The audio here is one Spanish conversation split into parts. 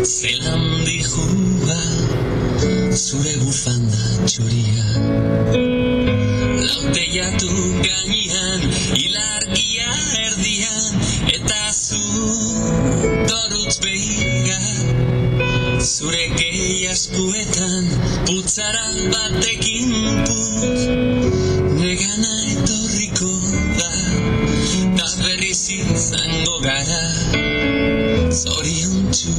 Zelan dijua zure bufanda txuria, lauteiatu gainean, ilargia erdian, eta zu dorutz behiga, zure gehi askuetan, putzara batekin putz, negana etorriko da, da berriz izango gara, zoriontsu,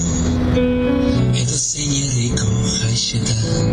edo zein herriko jaixetan.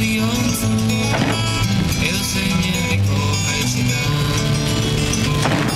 Edo zein herriko jaixetan.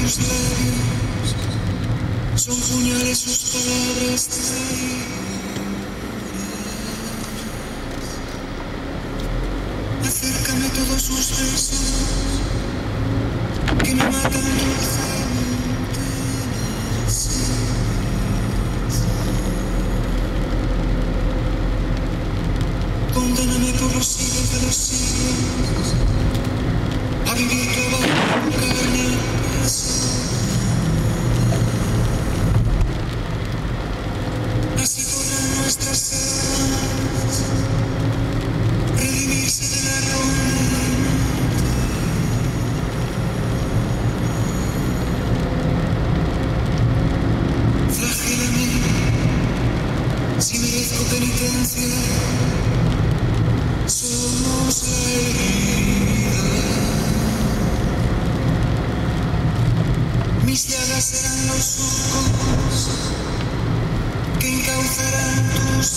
tus labios, son puñales sus palabras traidoras. Acércame todos sus besos, que me matan dulcemente. Condéname por los siglos de los siglos a vivir tu carne. Así podrán nuestras almas redimirse de la condena. Flagélame si merezco penitencia. Somos la herida. Mis llagas serán los surcos que encauzarán tus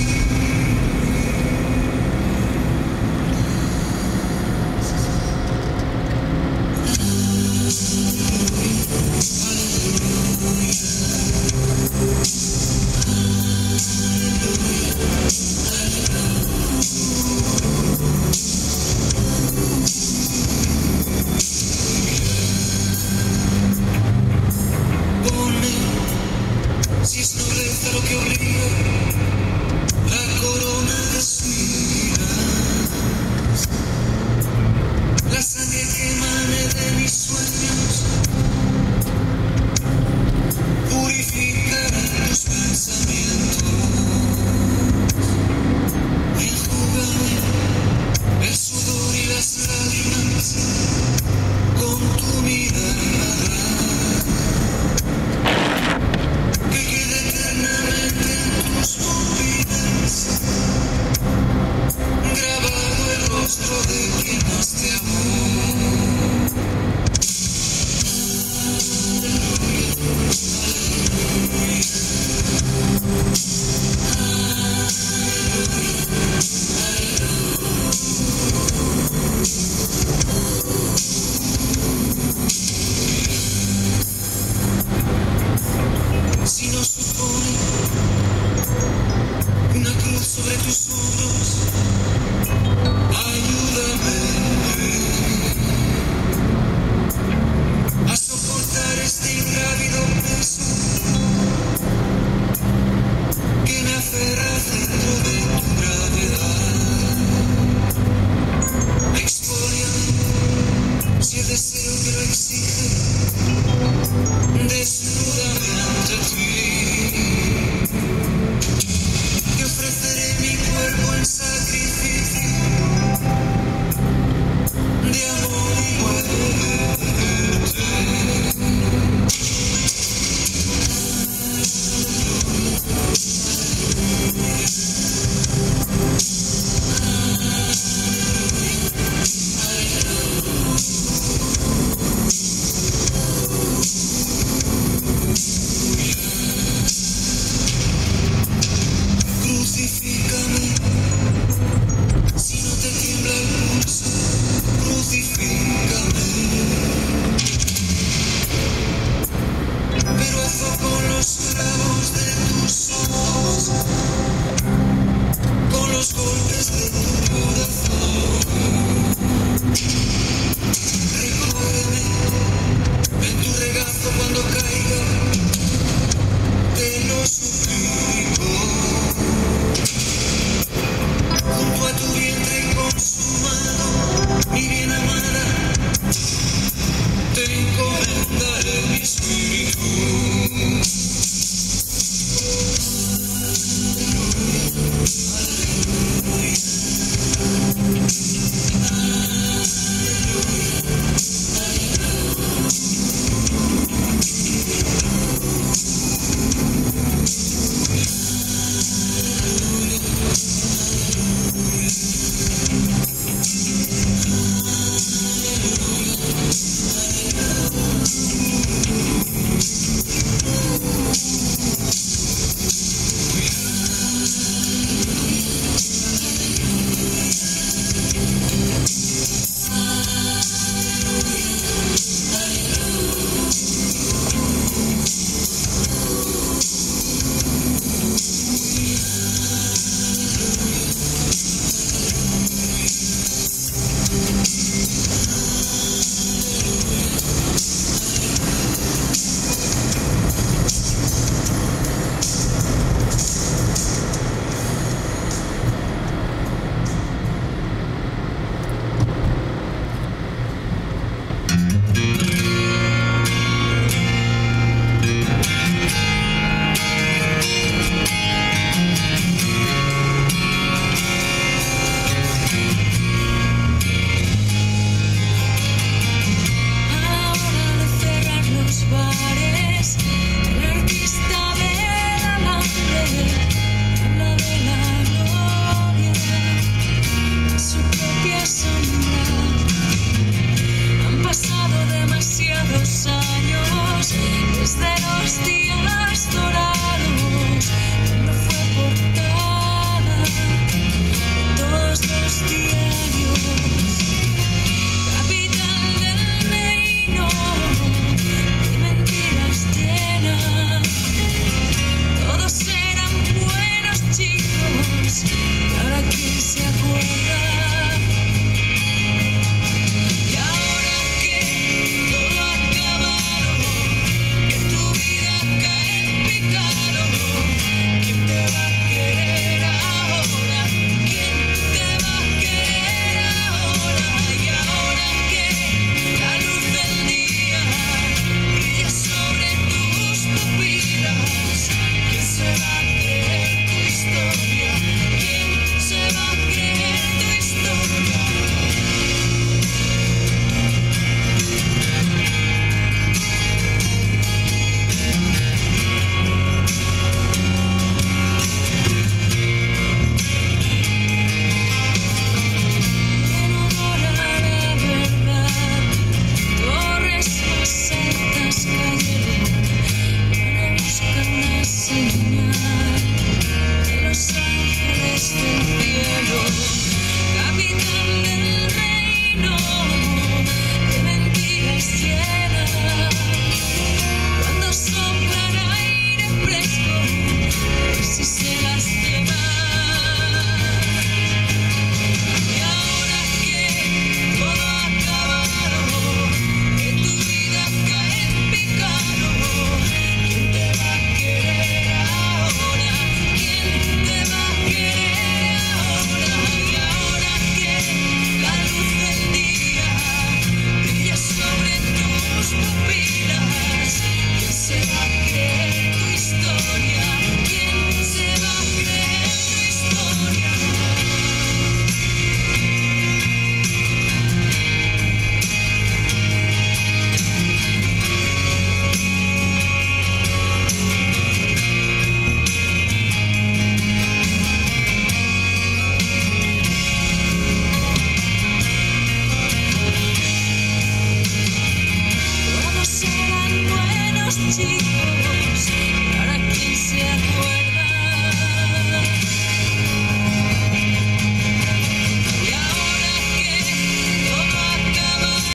si es nobleza lo que obliga, la corona de espinas, la sangre que emane de mis sueños, purificará tus pensamientos, enjúgame el sudor y las lágrimas con tu mirada. Grabado el rostro de quien más te amó. Si no supone una cruz sobre tus hombros, ayúdame a soportar este ingrávido peso que me aferra dentro de tu gravedad. Expóliame si el deseo te lo exige, desnúdame ante ti. Te ofreceré mi cuerpo en sacrificio de amor y muerte. Crucifícame si no te tiembla el pulso, crucifícame, pero hazlo con los clavos de tus ojos, con los golpes de